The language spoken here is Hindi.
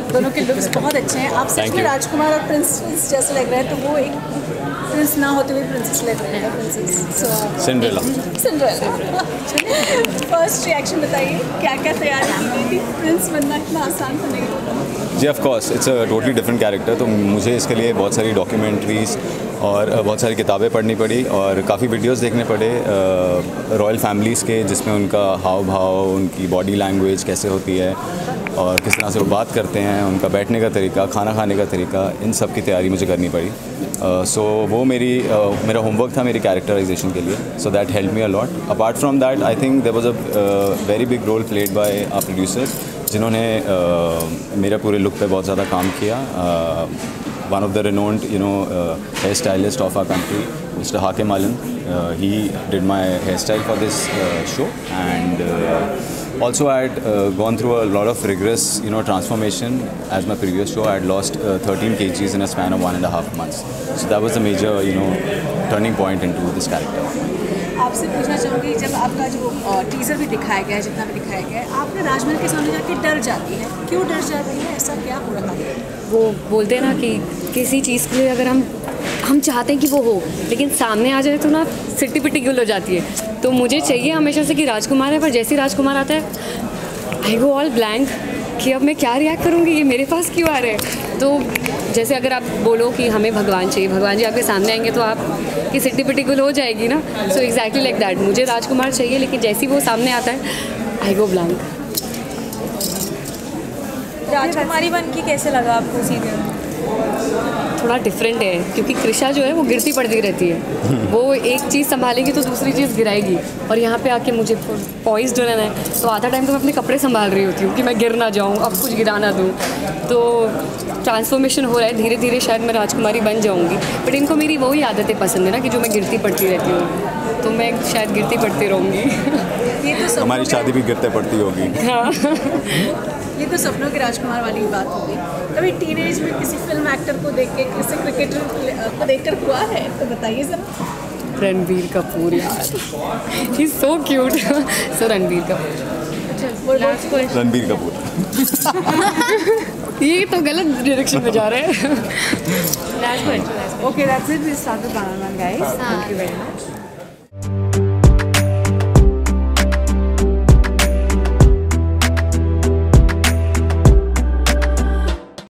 दोनों के लुक्स बहुत अच्छे हैं। आप सच में राजकुमार और प्रिंस जैसे लग रहे हैं, तो वो एक प्रिंस ना होते हुए प्रिंसेस लग रहे हैं। Princess Cinderella. फर्स्ट रिएक्शन बताइए, क्या क्या तैयारी की गई थी? प्रिंस बनना इतना आसान तो नहीं होता। जी of course it's a totally different character, तो मुझे इसके लिए बहुत सारी डॉक्यूमेंट्रीज़ और बहुत सारी किताबें पढ़नी पड़ी और काफ़ी वीडियोस देखने पड़े रॉयल फैमिलीज़ के, जिसमें उनका हाव भाव, उनकी बॉडी लैंग्वेज कैसे होती है और किस तरह से वो बात करते हैं, उनका बैठने का तरीका, खाना खाने का तरीका, इन सब की तैयारी मुझे करनी पड़ी। सो वो मेरा होमवर्क था मेरी कैरेक्टराइजेशन के लिए, so that help me a lot. Apart from that I think there was a very big role played by our producers, जिन्होंने मेरे पूरे लुक पे बहुत ज़्यादा काम किया। One of the renowned, hairstylist of our country, Mr. Hakim Alan, he did my hairstyle for this show, and also I had gone through a lot of rigorous, transformation. As my previous show, I had lost 13 kgs in a span of 1.5 months. So that was the major, turning point into this character. आपसे पूछना चाहूँगी, जब आपका जो टीज़र भी दिखाया गया है, जितना भी दिखाया गया है, आपने राजमहल के सामने जाके डर जाती है, क्यों डर जाती है? ऐसा क्या हो रहा है? वो बोलते हैं ना कि किसी चीज़ के लिए अगर हम चाहते हैं कि वो हो, लेकिन सामने आ जाए तो ना सिट्टी पिट्टी गुल हो जाती है। तो मुझे चाहिए हमेशा से कि राजकुमार है, पर जैसे ही राजकुमार आता है आई गो ऑल ब्लैंक कि अब मैं क्या रिएक्ट करूँगी, ये मेरे पास क्यों आ रहे हैं। तो जैसे अगर आप बोलो कि हमें भगवान चाहिए, भगवान जी आपके सामने आएंगे तो आप की सिट्टी पिट्टी गुल हो जाएगी ना। सो एग्जैक्टली लाइक दैट, मुझे राजकुमार चाहिए, लेकिन जैसे ही वो सामने आता है आई गो ब्लैंक। राजकुमारी बन के कैसे लगा आपको सीरियल? थोड़ा डिफरेंट है, क्योंकि कृषा जो है वो गिरती पड़ती रहती है, वो एक चीज़ संभालेगी तो दूसरी चीज़ गिराएगी, और यहाँ पे आके मुझे पॉइज्ड रहना है, तो आधा टाइम तो मैं अपने कपड़े संभाल रही होती हूँ कि मैं गिर ना जाऊँ, अब कुछ गिरा ना दूँ। तो ट्रांसफॉर्मेशन हो रहा है, धीरे धीरे शायद मैं राजकुमारी बन जाऊँगी, बट इनको मेरी वही आदतें पसंद है ना कि जो मैं गिरती पड़ती रहती हूँ, तो मैं शायद गिरती पड़ती रहूँगी। ये तो हमारी शादी भी गिरते पड़ती होगी। हाँ। ये तो सपनों के राजकुमार वाली बात होगी। कभी टीनेज में किसी फिल्म एक्टर को देख के, किसी क्रिकेटर को देखकर हुआ है तो बताइए जरा। रणबीर कपूर यार, he is so cute. So Ranbir Kapoor. Ranbir Kapoor. ये तो गलत डायरेक्शन में जा रहे हैं। Okay, that's it. We start the banana, guys. Thank you very much.